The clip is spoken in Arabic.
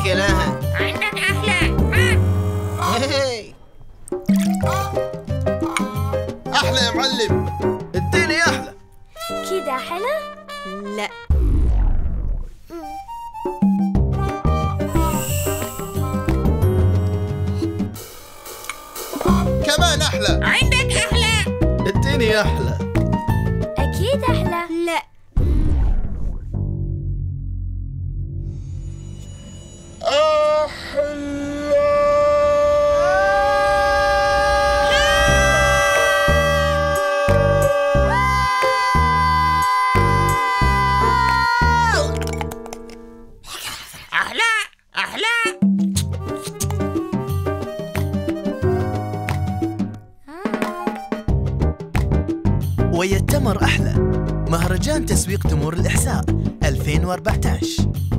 مشكلة. عندك أحلى. هي. أحلى يا معلم. اديني أحلى. كده حلو؟ لا. كمان أحلى. عندك أحلى. اديني أحلى. أكيد أحلى. لا. أحلى أحلى. ويتمر أحلى مهرجان تسويق تمور الإحساء 2014.